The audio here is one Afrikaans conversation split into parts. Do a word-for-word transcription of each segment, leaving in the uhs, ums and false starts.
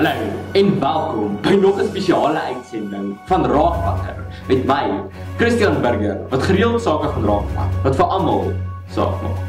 Hallo en welkom by nog 'n spesiale uitsending van Raakvatter met my, Christian Burger, wat gereeld sake gaan raakvat, wat vir almal saak maak.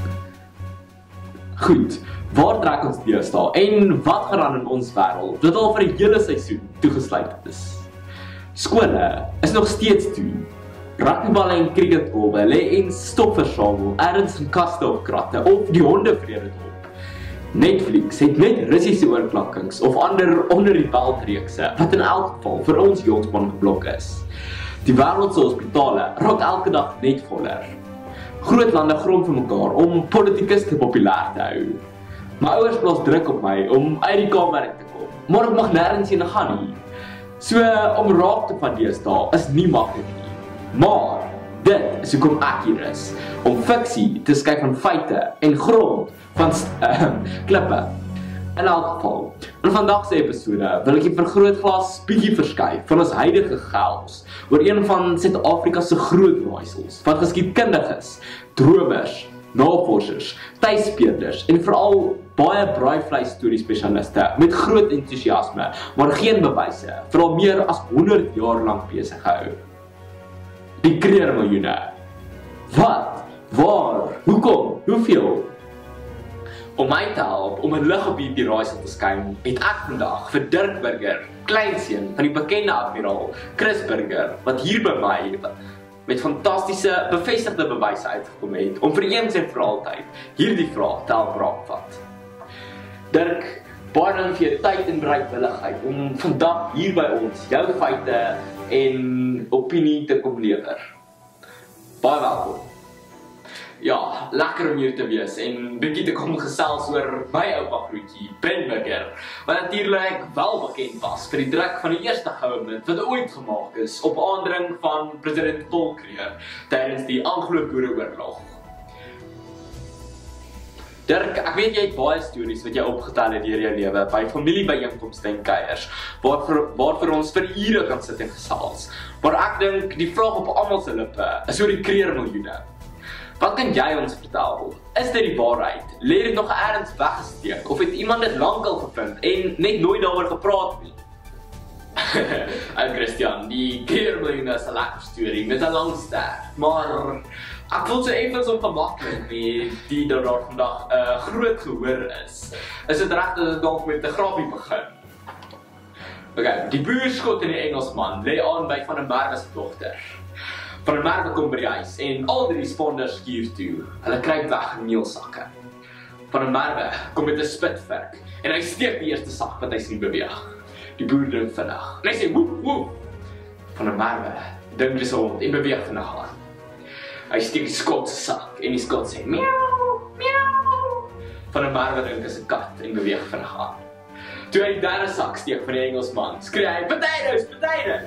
Goed, waar trek ons deesdae en wat gaan aan in ons wêreld wat al vir 'n hele seisoen toegesluit is? Skole is nog steeds toe. Rugbyballe en cricketkolwe lê en stop versamel ergens in kaste of kratte of die honde vrede dop. Netflix het net Russiese oorklakkings of ander onder die veldreekse wat in elk geval vir ons jongspaan geblok is. Die wêreld se hospitale raak elke dag net voller. Groot lande grom vir mekaar om politikus te populêr te hou. My ouers plaas druk op my om uit die kamer uit te kom, maar ek mag nêrens heen gaan nie. So om raak te van deesdae is nie maklik nie. Maar dit is hoekom ek hier is, om fiksie te skei van feite en grond van uh, klippe. In elk geval, in vandag se episode wil ek die vergrootglas bietjie verskuif van ons huidige chaos oor een van Suid-Afrika se groot raaisels, wat geskiedkundiges, dromers, navorsers, tuispeerders en veral baie braaivleis storie spesialiste met groot entoesiasme, maar geen bewyse, vir al meer as honderd jaar lank besig hou. Die kreermiljoene. Wat? Waar? Hoekom? Hoeveel? Om my te help om 'n lig op hierdie raaisel te skyn, het ek vandag vir Dirk Burger, kleinseun van die bekende admiraal Chris Burger, wat hier by my met fantastiese bevestigde bewyse uitgekom het, om vir eens en vir altyd hierdie vraag te help raakvat. Dirk, baie dankie vir jou tyd en bereidwilligheid om vandag hier by ons jou feite en opinie te kom lewer. Baie welkom. Ja, lekker om hier te wees en bietjie te kom gesels oor my oupa grootjie, Ben Burger, wat natuurlik wel bekend was vir die druk van die eerste goue munt wat ooit gemaak is op aandring van president Paul Kruger tydens die Anglo-Boereoorlog. Dirk, ek weet jy het baie stories wat jy opgetel het deur jou lewe by familiebyeenkomste en kuiers, waarvoor waarvoor ons vir ure kan sit en gesels. Maar ek dink die vraag op almal se lippe is oor die kreermiljoene. Wat kan jy ons vertel? Is dit die waarheid? Lê dit nog ergens weggesteek of het iemand dit lankal gevind en net nooit daaroor gepraat nie? Ou Christian, die kreermiljoene is 'n lekker storie met 'n lang stert, maar ek voel so effens ongemaklik met die dat daar vandag 'n uh, groot gehoor is. Is dit reg dat dit dalk met 'n grapie begin? Okay, die buurskot en die Engelsman lê aan by Van der Merwe se dogter. Van der Merwe kom by die huis en al die responders skuur toe. Hulle kruip weg in meelsakke. Van der Merwe kom met 'n spitvurk en hy steek die eerste sak wat hy sien beweeg. Die boer dink vinnig. En hy sê woep woep. Van der Merwe dink dis hond en beweeg vinnig aan. Hy steek die skot se sak en die skot sê miau, miau. Van der Merwe dink is 'n kat en beweeg vinnig aan. Toe hy die derde sak steek van die Engelsman, skree hy potatoes, potatoes.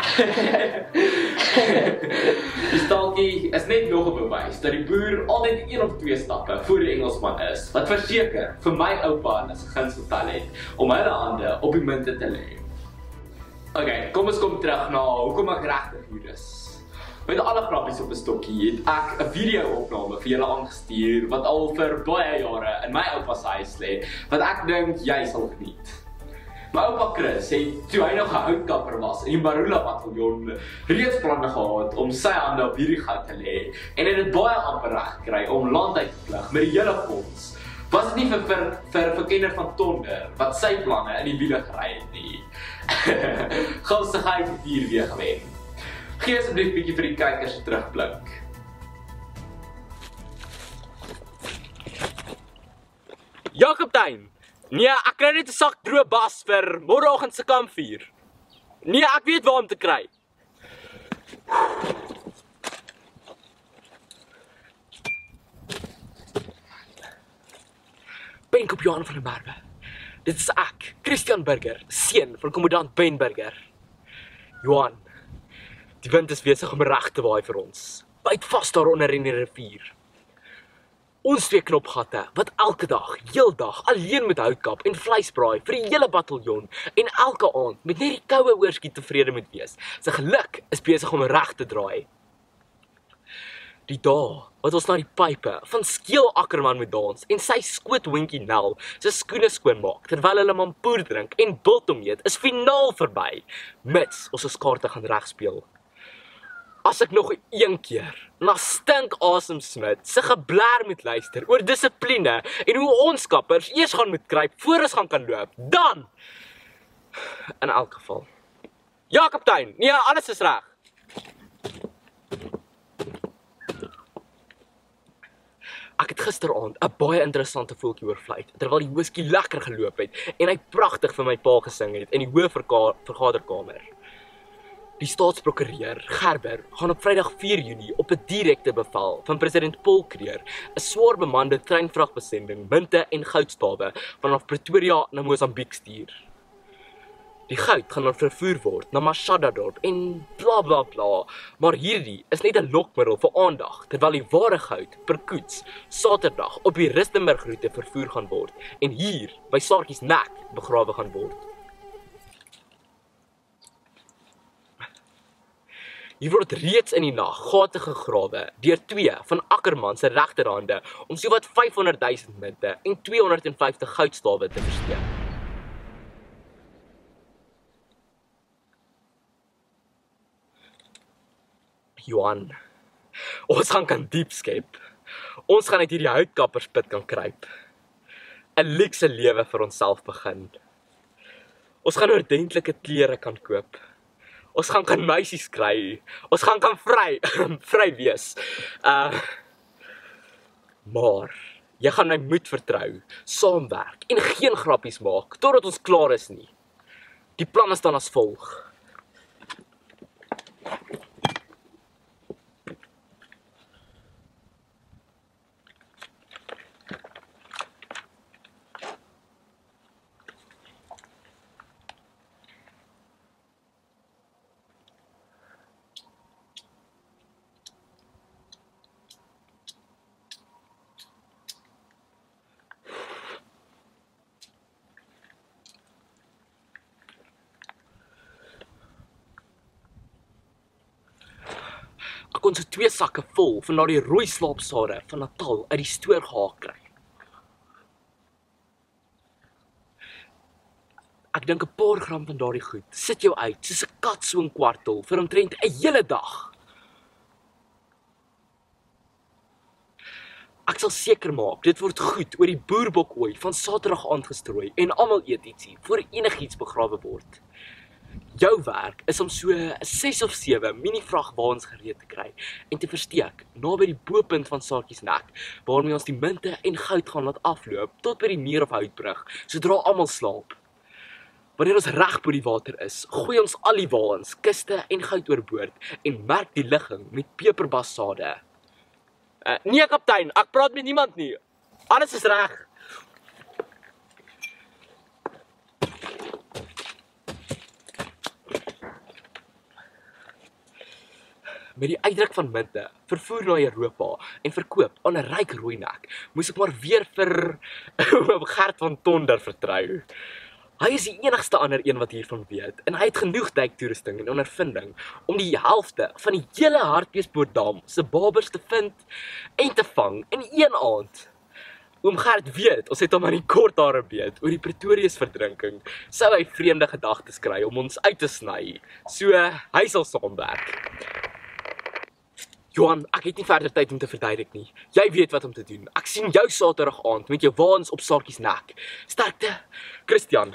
Die staaltjie is net nog 'n bewys dat die boer altyd een of twee stappe voor die Engelsman is, wat verseker vir my oupa as 'n gunstel het om hulle hande op die munte te lê. Okay, kom ons kom terug na hoekom ek regtig hier is. Met alle grappies op 'n stokkie het ek 'n video-opname vir julle aangestuur wat al vir baie jare in my oupa se huis lê, wat ek dink jy sal geniet. My oupa Chris het, toe hy nog 'n houtkapper was in die Marula bataljon, reeds planne gehad om sy hande op hierdie goud te lê en het dit baie amper reg gekry om land uit te vlug met die hele fonds. Was dit nie vir vir, vir verkenner van Tonder wat sy planne in die wiele gery het nie. Gulsigheid het hier weer gewen. Gee asseblief 'n bietjie vir die kykers 'n terugblik. Ja, kaptein. Nee, ek kry net 'n sak droë bas vir môreoggend se kampvuur. Nee, ek weet waar om te kry. Ben op Johan van der Merwe. Dit is ek, Christian Burger, seun van kommandant Ben Burger. Johan, die wind is besig om reg te waai vir ons. Byt vas daaronder in die rivier. Ons twee knopgatte wat elke dag, heeldag alleen met houtkap en vleis braai vir die hele bataljon en elke aand met net die koue oorskiet tevrede moet wees. Sy geluk is besig om reg te draai. Die dae wat ons na die pype van Skeel Ackerman moet dans en sy skootwinkie Nel sy skoene skoonmaak terwyl hulle mampoer drink en biltong eet, is finaal verby, mits ons ons kaarte gaan regspeel. As ek nog een keer na Stink Awesome Smith se geblaar moet luister oor dissipline en hoe ons kappers eers gaan moet kruip voor ons gaan kan loop, dan in elk geval. Ja, kaptein, nee, alles is reg. Ek het gisteraand 'n baie interessante voeltjie oorvlieg, terwyl die whisky lekker geloop het en hy pragtig vir my pa gesing het in die hoë verka- vergaderkamer. Die staatsprokureur, Gerber, gaan op Vrydag vier Junie op 'n direkte bevel van president Paul Kruger 'n swaar bemande treinvragbesending, munte en goudstawe vanaf Pretoria na Mosambiek stuur. Die goud gaan dan vervoer word na Mashadadorp en bla bla bla, maar hierdie is net 'n lokmiddel vir aandag, terwyl die ware goud per koets Saterdag op die Rustenburg-roete vervoer gaan word en hier by Saartjies Nek begrawe gaan word. Hier word reeds in die nag gate gegrawe deur twee van Ackerman se regterhande om sowat vyfhonderdduisend munte en tweehonderdvyftig goudstawe te versteek. Johan, ons gaan kan diep skep. Ons gaan uit hierdie houtkapperspit kan kruip. 'n Luukse lewe vir onsself begin. Ons gaan ordentlike klere kan koop. Ons gaan kan meisies kry. Ons gaan kan vry, vry wees. Uh, maar, jy gaan my moed vertrou, saamwerk en geen grappies maak, totdat ons klaar is nie. Die plan is dan as volg. Ek kon so twee sakke vol van daardie rooi slaapsade van Natal uit die stoor gehaak kry. Ek dink 'n paar gram van daardie goed sit jou uit soos 'n kat so 'n kwartel vir omtrent 'n hele dag. Ek sal seker maak dit word goed oor die boerbokooi van Saterdag aand gestrooi en almal eet ietsie voor enigiets begrawe word. Jou werk is om so 'n ses of sewe mini-vragwaens gereed te kry en te versteek naby die bopunt van Saartjies Nek, waarmee ons die munte en goud gaan laat afloop tot by die meer of houtbrug, sodra almal slaap. Wanneer ons reg bo die water is, gooi ons al die waens, kiste en goud oorboord en merk die ligging met peperbassade. Uh, nee kaptein, ek praat met niemand nie. Alles is reg. Met die uitdruk van munte, vervoer na Europa en verkoop aan 'n ryk rooinek, moes ek maar weer vir Gert van Tonder vertrou. Hy is die enigste ander een wat hiervan weet, en hy het genoeg duiktoerusting en ondervinding om die helfte van die hele Hartbeespoortdam se babers te vind en te vang in een aand. Oom Gert weet, ons het hom aan die kort hare beet oor die Pretorius verdrinking, sou hy vreemde gedagtes kry om ons uit te sny, so hy sal saamwerk. Johan, ek het nie verder tyd om te verduidelik nie. Jy weet wat om te doen. Ek sien jou Saterdag aand met jou waens op Saartjies Nek. Sterkte, Christian.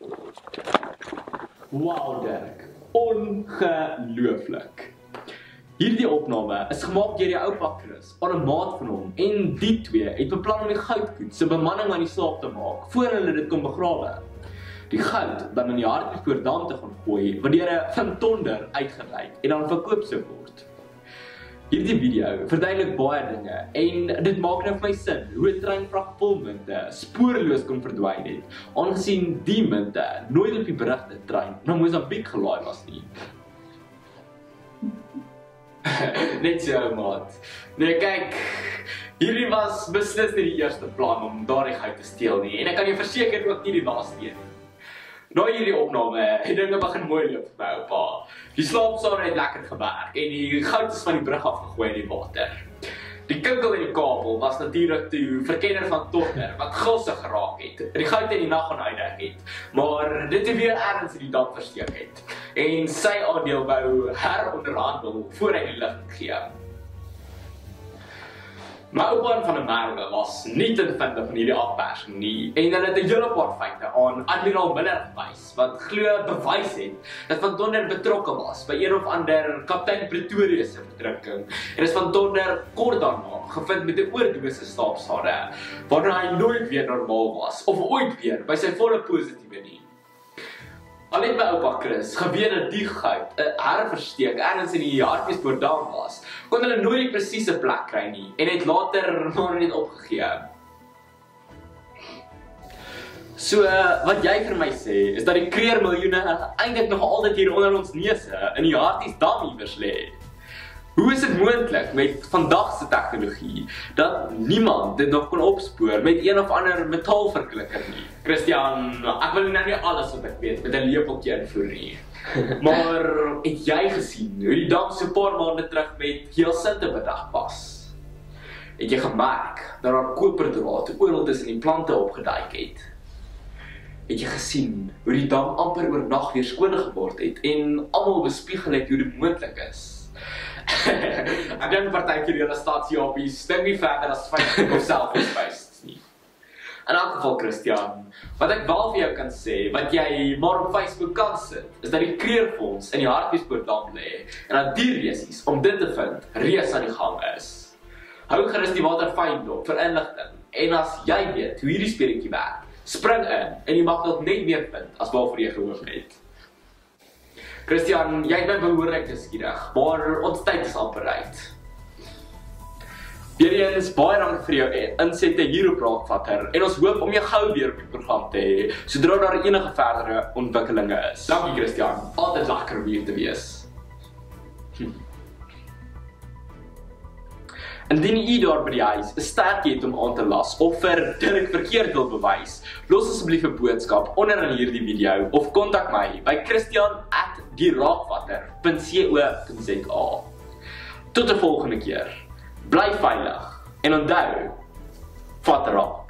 Wow, Dirk. Ongelooflik. Hierdie opname is gemaak deur die oupa Chris, aan 'n maat van hom, en die twee het beplan om die goudkoets se bemanning aan die slaap te maak, voor hulle dit kon begrawe. Die goud dan in die Hartbeespoortdam te gaan gooi, wat deur 'n Van Tonder uitgereik en dan verkoop sou word. Hierdie video verduidelik baie dinge en dit maak nou vir my sin hoe 'n treinvrag vol munte spoorloos kon verdwyn het, aangesien die munte nooit op die berugte trein na Mosambiek gelaai was nie. Net so, maat. Nee, kyk, hierdie was beslis nie die eerste plan om daardie goud te steel nie, en ek kan jou verseker ook nie die laaste een. Na hierdie opname het dinge begin mooi loop vir my oupa. Die slaapsale het lekker gewerk en die goud is van die brug af gegooi in die water. Die kinkel in die kabel was natuurlik toe verkenner van Torner wat gulse geraak het, die goud in die nag gaan uitdek het, maar dit het weer ergens in die dam versteek het, en sy aandeel wou heronderhandel voor hy die lig gee. My oupa van der Merwe was nie te vind van hierdie afpersing nie, en hulle het 'n hele paar feite aan Admiraal Miller gewys, wat glo bewys het dat Van Tonder betrokke was by een of ander kaptein Pretoria se verdrukking, en is Van Tonder kort daarna gevind met 'n oordose slaapskade, waarna hy nooit weer normaal was, of ooit weer by sy volle positiewe nie. Al het my oupa Chris geweet dat die goud 'n herversteek ergens in die Hartbeespoort dam was, kon hulle nooit die presiese plek kry nie, en het later maar net opgegee. So, wat jy vir my sê, is dat die kreermiljoene eintlik nog altyd hier onder ons neuse, in die Hartbeesdam iewers lê. Hoe is dit moontlik met vandag se tegnologie, dat niemand dit nog kon opspoor met een of ander metaalverklikker nie? Christian, ek wil nou nie alles wat ek weet met 'n lepeltjie invoer nie. Maar het jy gesien hoe die dam so paar maande terug met geelsinte bedag pas? Het jy gemerk dat daar koperdraad oral tussen die plante opgeduik het? Het jy gesien hoe die dam amper oornag weer skoon geword het en almal bespiegel het hoe dit moontlik is? Ek dink partykeer die hele stadsjappies dink nie verder as vyf of selfs nie. In elk geval, Christian, wat ek wel vir jou kan sê, wat jy maar op Facebook kan sit, is dat die Kreerfonds in die Hartbeespoort dam lê, en dat die resies, om dit te vind, reeds aan die gang is. Hou gerus die water fyn dop vir inligting, en as jy weet hoe hierdie speletjie werk, spring in, en jy mag dalk net meer vind as waarvoor jy gehoor het. Christian, jy het my behoorlik geskiedig, maar ons tyd is al bereid. Weereens, baie dank vir jou insette hier op Raakvatter, en ons hoop om jou gou weer op die program te hê, sodra daar enige verdere ontwikkelinge is. Dankie Christian, altyd lekker om hier te wees. Hm. Indien u daar by die huis 'n sterkie het om aan te las, of vir Dirk verkeerd wil bewys, los asseblief 'n boodskap onder in hierdie video, of kontak my by christian at die raakvatter punt co punt za. Tot 'n volgende keer. Bly veilig en onthou, vat raak.